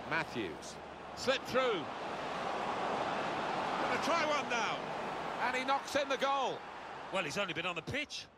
Matthews. Slip through. Gonna try one now. And he knocks in the goal. Well, he's only been on the pitch.